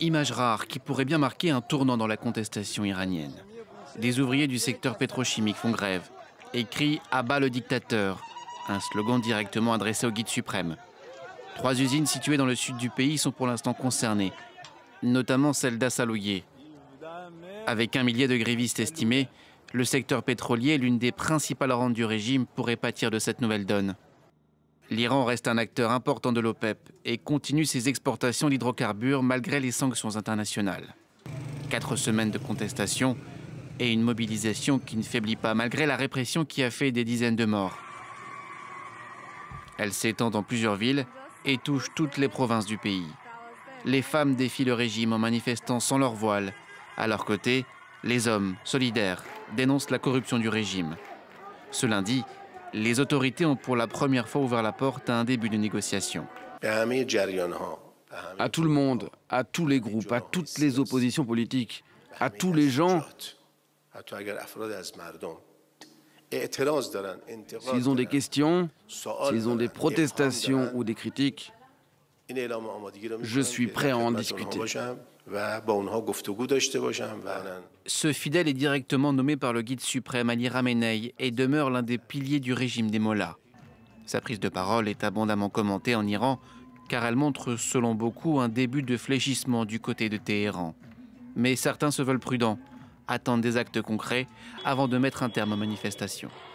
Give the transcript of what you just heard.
Image rare qui pourrait bien marquer un tournant dans la contestation iranienne. Des ouvriers du secteur pétrochimique font grève et crient « À bas le dictateur », un slogan directement adressé au guide suprême. 3 usines situées dans le sud du pays sont pour l'instant concernées, notamment celle d'Assalouye. Avec 1 millier de grévistes estimés, le secteur pétrolier, l'une des principales rentes du régime, pourrait pâtir de cette nouvelle donne. L'Iran reste un acteur important de l'OPEP et continue ses exportations d'hydrocarbures malgré les sanctions internationales. 4 semaines de contestation et une mobilisation qui ne faiblit pas malgré la répression qui a fait des dizaines de morts. Elle s'étend dans plusieurs villes et touche toutes les provinces du pays. Les femmes défient le régime en manifestant sans leur voile. À leur côté, les hommes, solidaires, dénoncent la corruption du régime. Ce lundi, les autorités ont pour la première fois ouvert la porte à un début de négociation. À tout le monde, à tous les groupes, à toutes les oppositions politiques, à tous les gens, s'ils ont des questions, s'ils ont des protestations ou des critiques, je suis prêt à en discuter. Ce fidèle est directement nommé par le guide suprême Ali Khamenei et demeure l'un des piliers du régime des mollahs. Sa prise de parole est abondamment commentée en Iran car elle montre, selon beaucoup, un début de fléchissement du côté de Téhéran. Mais certains se veulent prudents, attendent des actes concrets avant de mettre un terme aux manifestations.